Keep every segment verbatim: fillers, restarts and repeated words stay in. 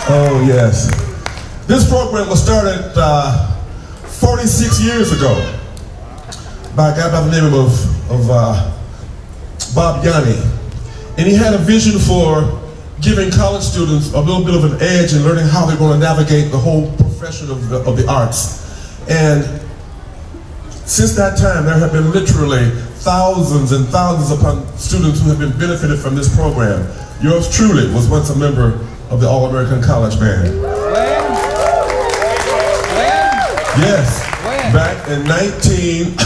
Oh, yes. This program was started uh, forty-six years ago by a guy by the name of, of uh, Bob Yanni. And he had a vision for giving college students a little bit of an edge in learning how they're going to navigate the whole profession of the, of the arts. And since that time, there have been literally thousands and thousands upon students who have been benefited from this program. Yours truly was once a member of the All-American College Band. When? When? Yes, when? Back in nineteen...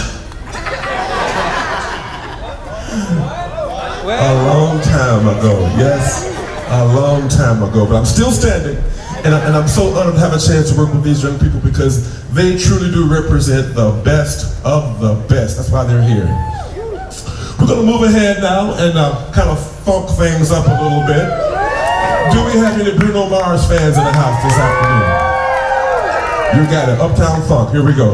a long time ago, yes, a long time ago. But I'm still standing, and, I, and I'm so honored to have a chance to work with these young people because they truly do represent the best of the best. That's why they're here. We're going to move ahead now and uh, kind of funk things up a little bit. Do we have any Bruno Mars fans in the house this afternoon? You got it, Uptown Funk, here we go.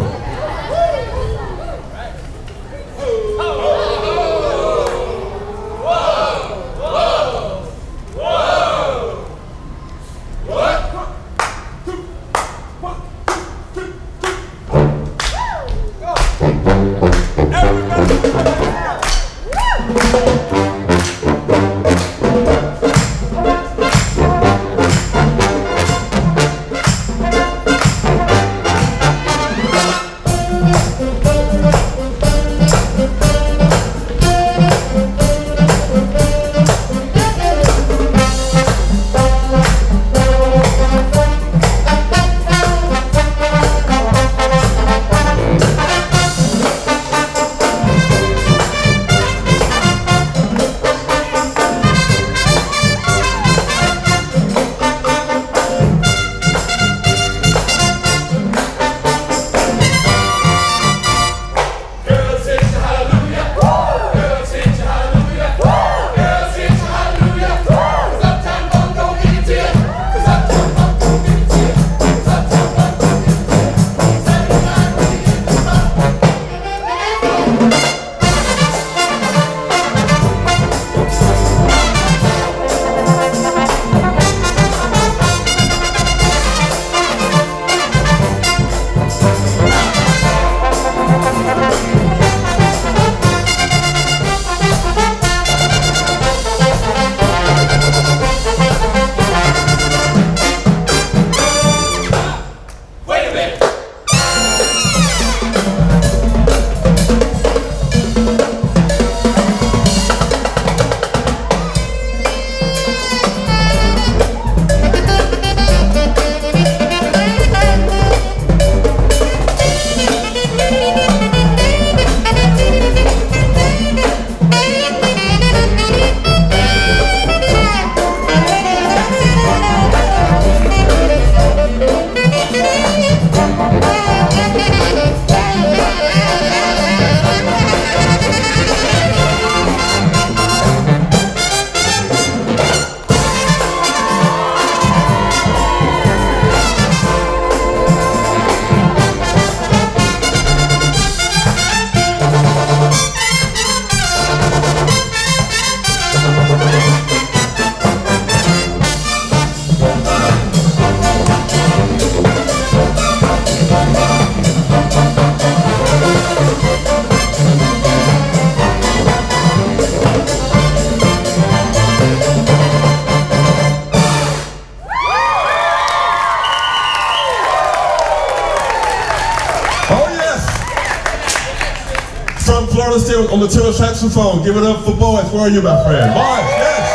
On the tenor saxophone, give it up for boys. Where are you, my friend? Boys, yes.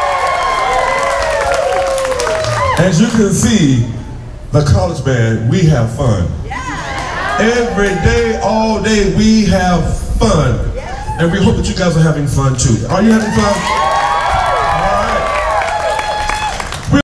As you can see, the college band, we have fun. Every day, all day, we have fun. And we hope that you guys are having fun too. Are you having fun?